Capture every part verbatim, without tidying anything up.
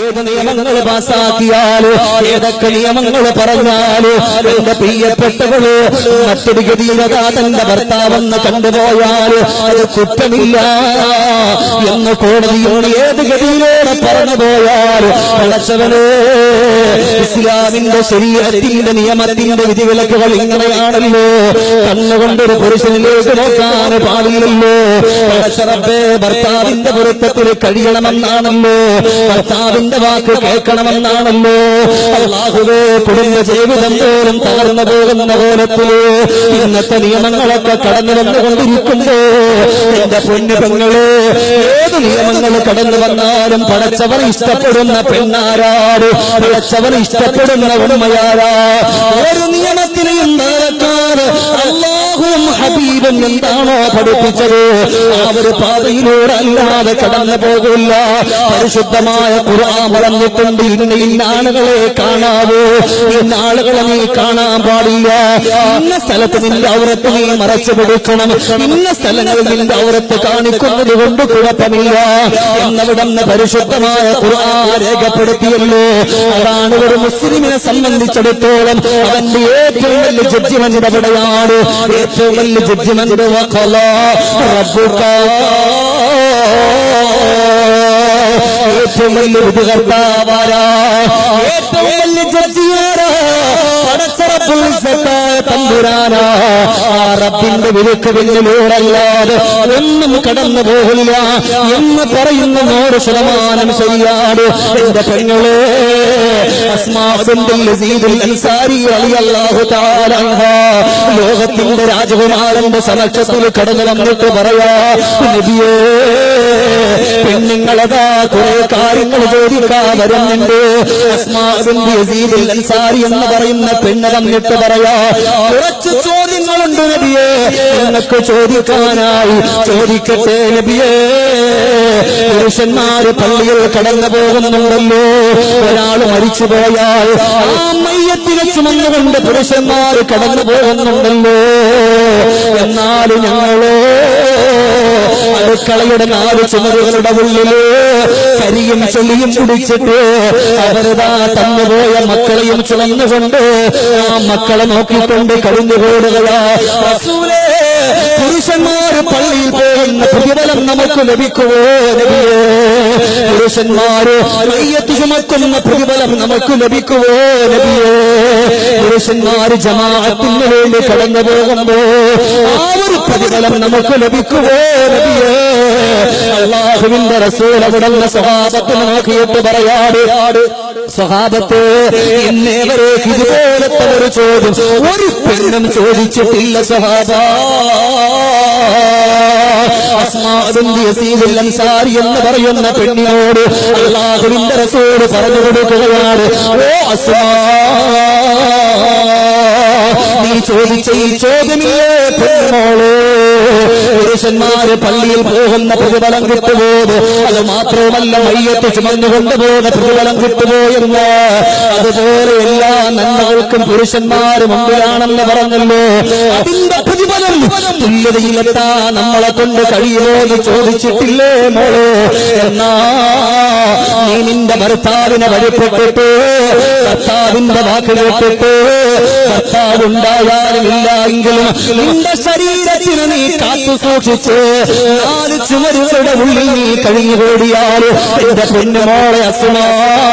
ഏത് നിയമങ്ങൾ പാസാക്കിയാലോ ഏതൊക്കെ നിയമങ്ങൾ പറഞ്ഞാലോ എന്റെ പ്രിയപ്പെട്ടവള് മറ്റൊരു ഗതിയിലതാ തന്റെ ഭർത്താവെന്ന് കണ്ടുപോയാലോ അത് കുറ്റമില്ല എന്ന് കോടതിയോട് ഏത് ഗതിയിലൂടെ പറഞ്ഞു പോയാലോ പടച്ചവനെ ഇസ്ലാമിന്റെ ശരീഅത്തിന്റെ നിയമത്തിന്റെ വിധിവിലക്കുകൾ ഇങ്ങനെയാണല്ലോ. കണ്ണുകൊണ്ടൊരു പുരുഷനിലേക്ക് നോക്കാൻ പാടില്ലല്ലോ. പടച്ചറബ്ബേ ഭർത്താവിന്റെ പൊരുത്തത്തിൽ കഴിയണമെന്നാണല്ലോ, ഭർത്താവിന്റെ വാക്ക് കേൾക്കണമെന്നാണല്ലോ. അല്ലാഹുവേ കുടുംബ ജീവിതം പോലും തകർന്നു പോകുന്ന കോലത്തില് ഇന്നത്തെ നിയമങ്ങളൊക്കെ കടന്നു വന്നുകൊണ്ടിരിക്കുമ്പോ എന്റെ പൊന്നു പെങ്ങളെ ഏത് നിയമങ്ങൾ കടന്നു വന്നാലും പടച്ചവർ ഇഷ്ടപ്പെടുന്ന പെണ്ണാരാട്, പടച്ചവർ ഇഷ്ടപ്പെടുന്ന ഉമ്മയാരാ. ഒരു നിയമത്തിനെയും നടക്കാറ് അല്ലാഹുവും ഹബീബും എന്താണോ പഠിപ്പിച്ചത് ആ ഒരു പാതയിലൂടെ അല്ലാതെ കടന്നു പോകില്ല. പരിശുദ്ധമായ ഖുർആൻ പറഞ്ഞിട്ടുണ്ട്, ഇന്ന ഇന്ന ആളുകളെ കാണാവൂ, ഇന്ന ആളുകളെ നീ കാണാൻ പാടില്ല, ഇന്ന സ്ഥലത്ത് നിന്റെ ഔറത്ത് നീ മറച്ചു പിടിക്കണം, ഇന്ന സ്ഥലങ്ങളിൽ നിന്റെ ഔറത്ത് കാണിക്കുന്നത് കൊണ്ട് കുഴപ്പമില്ല എന്നവിടുന്ന് പരിശുദ്ധമായ ഖുർആൻ രേഖപ്പെടുത്തിയല്ലോ. അതാണ് ഒരു മുസ്ലിമിനെ സംബന്ധിച്ചിടത്തോളം അവന്റെ ഏറ്റവും വലിയ ജഡ്ജിമെന്റ് എവിടെയാണ്? ഏറ്റവും വലിയ ജഡ്ജിമെന്റ് വഖലാ റബ്ബുക, ഏറ്റവും വലിയ വിധികർത്താവാരാ, ഏറ്റവും വലിയ ജഡ്ജിയാരാ? പടച്ചറബ്ബുൽ ഇസ്സത്തായ തമ്പുരാനാ. ആ റബ്ബിന്റെ വിലക്ക് പിന്നിലൂടല്ലാതെ ഒന്നും കടന്നു പോകില്ല എന്ന് പറയുന്ന നൂറ് ശതമാനം ശരിയാണ്. എന്റെ പെങ്ങളെ അസ്മാ ബിൻതുൽ യസീദുൽ അൻസാരി റളിയല്ലാഹു തആല അൻഹാ ലോകത്തിന്റെ രാജകുമാരന്റെ സമക്ഷത്തിൽ കടന്നു വന്നിട്ട് പറയാ, നബിയേ പെണ്ണുങ്ങളതാ കുറെ കാര്യങ്ങൾ ചോദിക്കാൻ വരുന്നുണ്ട്. അസ്മാ ബിൻത് യസീദുൽ അൻസാരി എന്ന് പറയുന്ന പെണ്ണ് വന്നിട്ട് പറയാ, കുറച്ച് ചോദ്യങ്ങളുണ്ട് നബിയേ, നിങ്ങൾക്ക് ചോദിക്കാനായി. ചോദിക്കട്ടെ നബിയേ. പുരുഷന്മാര് പള്ളിയിൽ കടന്നു പോകുന്നുണ്ടല്ലോ, ഒരാൾ മരിച്ചു പോയാൽ ആ മയ്യത്തിനെ ചുമന്നുകൊണ്ട് പുരുഷന്മാര് കടന്നു പോകുന്നുണ്ടല്ലോ, എന്നാലും ഞങ്ങളോ അടുക്കളയുടെ നാല് ചുമരുകളുടെ ഉള്ളില് കരിയും ചെളിയും പിടിച്ചിട്ട് അവരതാ തന്നുപോയ മക്കളെയും ചുമന്നുകൊണ്ട് ആ മക്കളെ നോക്കിക്കൊണ്ട് കഴിഞ്ഞു കൂടുകയാ. റസൂലേ, പുരുഷന്മാര് പള്ളിയിൽ പോകുന്ന പ്രതിഫലം നമുക്ക് ലഭിക്കുവോ നബിയേ? പുരുഷന്മാര് മയ്യത്ത് ചുമക്കുന്ന പ്രതിഫലം നമുക്ക് ലഭിക്കുവോ നബിയേ? പുരുഷന്മാര് ജമാഅത്തിന് വേണ്ടി കടന്നു പോകുമ്പോ ആ ഒരു പ്രതിഫലം നമുക്ക് ലഭിക്കുവോ നബിയേ? അല്ലാഹുവിന്റെ റസൂൽ അവിടുന്ന് സ്വഹാബത്തിനെ നോക്കിയിട്ട് പറയാട്, സ്വഹാബത്തെ ഇന്നേവരെ ഇതുപോലത്തെ ഒരു ചോദ്യം ഒരു പെണ്ണും ചോദിച്ചിട്ടില്ല സ്വഹാബ. അസ്മാ ബിൻത് യസീദുൽ അൻസാരി എന്ന് പറയുന്ന പെണ്ണിനോട് അല്ലാഹുവിന്റെ റസൂൽ പറഞ്ഞു കൊടുക്കുകയാണ്, ഓ അസ്മാ, നീ ചോദിച്ച ഈ ചോദ്യമില്ലേ പെണ്ണോള്? പുരുഷന്മാര് പള്ളിയിൽ പോകുന്ന പ്രതിഫലം കിട്ടുപോയത്, അത് മാത്രമല്ല മയ്യത്ത് ചുമന്നു കൊണ്ടുപോകുന്ന പ്രതിഫലം കിട്ടുപോയെന്ന്. അതുപോലെ എല്ലാ നന്മകൾക്കും പുരുഷന്മാര് മുമ്പിലാണെന്ന് പറഞ്ഞല്ലോ. അതിന്റെ പ്രതിഫലം തുല്യതയിലെത്താ നമ്മളെ കൊണ്ട് കഴിയുമോ എന്ന് ചോദിച്ചിട്ടില്ലേ മോളെ? എന്നാ നീ നിന്റെ ഭർത്താവിനെ വഴിപ്പെട്ടിട്ട് ഭർത്താവിന്റെ വാക്ക് കേട്ടിട്ട് ഭർത്താവ് ഉണ്ടായാലും ഇല്ല എങ്കിലും നിന്റെ ശരീരത്തിന് നീ കാത്തു സൂക്ഷിച്ച് നാല് ചുമരുകളുടെ ഉള്ളിൽ നീ കഴിഞ്ഞുകൂടിയാൽ എന്റെ പൊന്നുമോളെ അസ്മാ,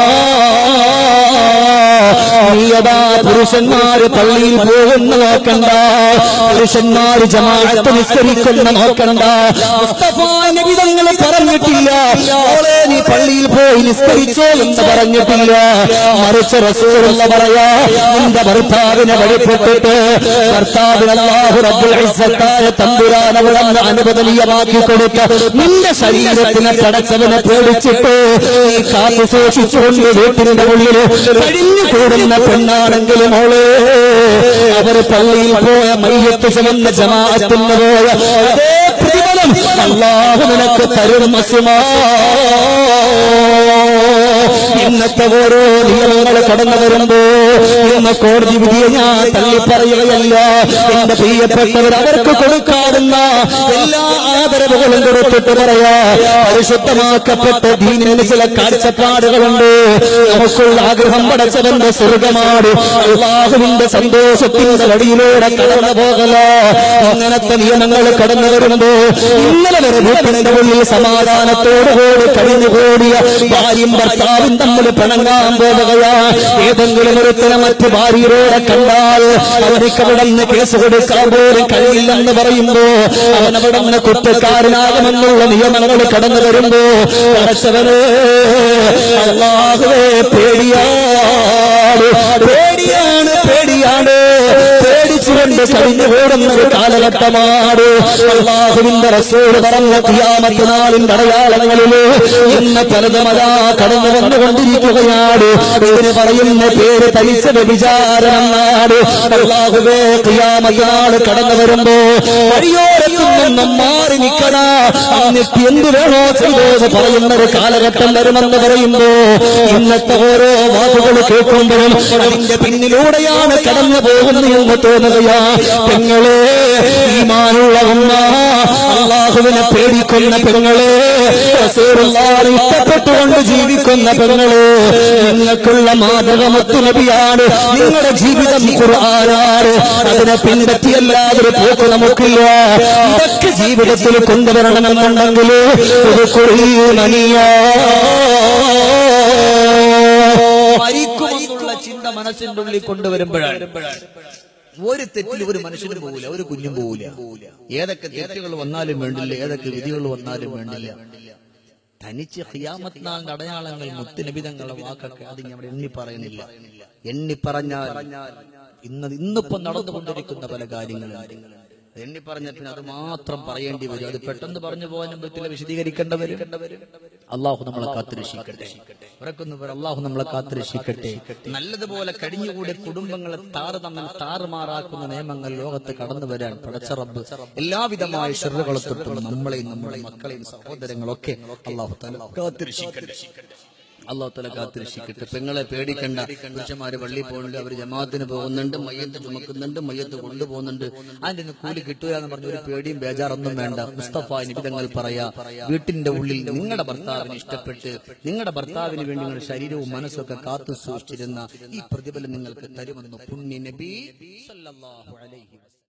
നീയതാ പുരുഷന്മാര് പള്ളിയിൽ പോകുന്ന നോക്കണ്ട, പുരുഷന്മാര് ജമാഅത്ത് നിസ്കരിക്കുന്ന നോക്കണ്ട. മുസ്തഫാ നബി തങ്ങൾ പറഞ്ഞിട്ടില്ല ഓളെ നീ പള്ളിയിൽ പോയി നിസ്കരിച്ചോ എന്ന് പറഞ്ഞിട്ടില്ല. മറിച്ച് റസൂലുള്ള പറയാ, നിന്റെ ഭർത്താവിനെ വഴിപ്പെട്ടിട്ട് ഭർത്താവിന് അല്ലാഹു റബ്ബുൽ ഇസ്സത്തായ തമ്പുരാൻ അവിടുന്ന് അനുവദനീയമാക്കി കൊടുത്ത നിന്റെ ശരീരത്തിനെ പടച്ചവനെ പേടിച്ചിട്ട് നീ കാത്തു സൂക്ഷിച്ചുകൊണ്ട് വീട്ടിന്റെ ഉള്ളിൽ കഴിഞ്ഞു കൂടുന്ന പെണ്ണാണെങ്കിലും മോളെ അവർ പള്ളിയിൽ പോയ മയ്യത്ത് ചുമന്ന ജമാഅത്തിന് പോയ അതേ പ്രതിഫലം അല്ലാഹു നിനക്ക് തരും അസ്മാ. ഇന്നത്തെ ഓരോ നിയമങ്ങൾ കടന്നു വരുമ്പോ എന്ന കോടതി വിധിയെ ഞാൻ തള്ളി പറയുകയല്ല. എന്റെ പ്രിയപ്പെട്ടവർ, അവർക്ക് കൊടുക്കാവുന്ന എല്ലാ ആദരവുകളും കൊടുത്തിട്ട് പറയാ, പരിശുദ്ധമാക്കപ്പെട്ട ദീനിന് ചില കാഴ്ചപ്പാടുകളുണ്ട്. നമുക്കുള്ള ആഗ്രഹം പടച്ചവന്റെ സ്വർഗമാണ്, അല്ലാഹുവിന്റെ സന്തോഷത്തിന്റെ വഴിയിലൂടെ കടന്നു പോകല. അങ്ങനത്തെ നിയമങ്ങൾ കടന്നു വരുമ്പോ ഇന്നലെ വരെ വീട്ടിന്റെ ഉള്ളിൽ സമാധാനത്തോടുകൂടി കഴിഞ്ഞുകൂടിയ ഭാര്യയും ഭർത്താവും തമ്മിൽ പിണങ്ങാൻ പോവുകയാ. ഏതെങ്കിലും ഒരുത്തരം മറ്റു ഭാര്യയോടെ കണ്ടാൽ അവർക്ക് അവിടെ നിന്ന് കേസ് കൊടുക്കാൻ പോലും കഴിയില്ലെന്ന് പറയുമ്പോ അവൻ അവിടെ നിന്ന് കുറ്റക്കാരനാകുമെന്നുള്ള നിയമങ്ങൾ കടന്നു വരുമ്പോ പടച്ചവനെ അല്ലാഹുവേ പേടിയാണ്, പേടിയാണ്, പേടിയാണ്. പേടിച്ചുകൊണ്ട് കഴിഞ്ഞുകൂടുന്ന ഒരു കാലഘട്ടമാണ്. അല്ലാഹുവിന്റെ റസൂൽ പറഞ്ഞ ഖിയാമത്ത് നാളിന്റെ അടയാളങ്ങളില് ഇന്ന് പലതുമതാ കടന്നു വന്നുകൊണ്ടിരിക്കുകയാണ്. ഇതിന് പറയുന്ന പേര് തനിച്ച വ്യഭിചാരം എന്നാണ്. അല്ലാഹുവേ ഖിയാമത്ത് നാൾ കടന്നു വരുമ്പോ വഴിയോരത്തുനിന്നും മാറി നിൽക്കണ, എന്നിട്ട് എന്ത് വേണോ ചെയ്തോന്ന് പറയുന്ന ഒരു കാലഘട്ടം വരുമെന്ന് പറയുമ്പോ ഇന്നത്തെ ഓരോ വാക്കുകൾ കേൾക്കുമ്പോഴും അതിന്റെ പിന്നിലൂടെയാണ് കടന്നു പോകുന്നത് എന്ന് തോന്നുകയാ. പെങ്ങളെ, ഈമാനുള്ള ഉമ്മ, അല്ലാഹുവിനെ പേടിക്കുന്ന പെങ്ങളെ, റസൂലുള്ളാഹിനെ ഇഷ്ടപ്പെട്ടുകൊണ്ട് ജീവിക്കുന്ന പെങ്ങളെ, നിങ്ങൾക്കുള്ള മാതൃക മുത്തുനബിയാണ്. നിങ്ങളുടെ ജീവിതം ഖുർആനാണ്. അതിനെ പിൻപറ്റിയല്ലാതൊരു പോക്ക് നമുക്കില്ല. ഇതൊക്കെ ജീവിതത്തിൽ കൊണ്ടുവരണമെന്നുണ്ടെങ്കിൽ ഒരു കുറിമനിയാ മരിക്കുമെന്നുള്ള ചിന്ത മനസ്സിന്റെ ഉള്ളിൽ കൊണ്ടുവരുമ്പോഴാണ് ഒരു തെറ്റിൽ ഒരു മനുഷ്യനും പോകില്ല, ഒരു കുഞ്ഞും പോകില്ല. ഏതൊക്കെ തെറ്റുകൾ വന്നാലും വേണ്ടില്ല, ഏതൊക്കെ വിധികൾ വന്നാലും വേണ്ടില്ല. തനിച്ച് ഖിയാമത്ത് നാളിന്റെ അടയാളങ്ങൾ മുത്തുനബിതങ്ങളുടെ വാക്കൊക്കെ അത് ഞാൻ എണ്ണി പറയുന്നില്ല. എണ്ണി പറഞ്ഞാൽ ഇന്ന് ഇന്നിപ്പം നടന്നുകൊണ്ടിരിക്കുന്ന പല കാര്യങ്ങളും എണ്ണി പറഞ്ഞ പിന്നെ അത് മാത്രം പറയേണ്ടി വരും. അത് പെട്ടെന്ന് പറഞ്ഞു പോകാനും പറ്റില്ല, വിശദീകരിക്കേണ്ട വരും. അള്ളാഹു നമ്മളെ കാത്തുരക്ഷിക്കട്ടെ. ഉറക്കുന്നു പേർ അള്ളാഹു നമ്മളെ കാത്തുരക്ഷിക്കട്ടെ. നല്ലതുപോലെ കഴിഞ്ഞുകൂടി കുടുംബങ്ങളെ താറ് തമ്മിൽ താറുമാറാക്കുന്ന നിയമങ്ങൾ ലോകത്ത് കടന്നു വരാൻ പടച്ച റബ്ബ് എല്ലാവിധമായ ഷർറുകളെ തൊട്ടും നമ്മളെയും നമ്മുടെ മക്കളെയും സഹോദരങ്ങളൊക്കെ അള്ളാഹു തആല കാത്തുരക്ഷിക്കട്ടെ. അള്ളാഹു തആല കാത്തുരക്ഷിക്കട്ടെ. പെങ്ങളെ പേടിക്കണ്ട. പുരുഷന്മാര് പള്ളിയിൽ പോകുന്നുണ്ട്, അവർ ജമാഅത്തിന് പോകുന്നുണ്ട്, മയ്യത്ത് ചുമക്കുന്നുണ്ട്, മയ്യത്ത് കൊണ്ടുപോകുന്നുണ്ട്. അതിന്റെ കൂലി കിട്ടുക എന്ന് പറഞ്ഞ ഒരു പേടിയും ബേജാറൊന്നും വേണ്ട. മുസ്തഫ നിബിതങ്ങൾ പറയാ, വീട്ടിന്റെ ഉള്ളിൽ നിങ്ങളുടെ ഭർത്താവിനെ ഇഷ്ടപ്പെട്ട് നിങ്ങളുടെ ഭർത്താവിന് വേണ്ടി നിങ്ങളുടെ ശരീരവും മനസ്സൊക്കെ കാത്തു സൂക്ഷിച്ചിരുന്ന ഈ പ്രതിഫലം നിങ്ങൾക്ക് തരുമെന്ന് പുണ്യ നബി സല്ലല്ലാഹു അലൈഹി വസല്ലം.